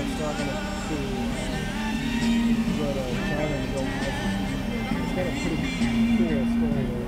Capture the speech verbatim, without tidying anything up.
I was talking to, to uh, go to China and build houses. It's got a pretty cool story there.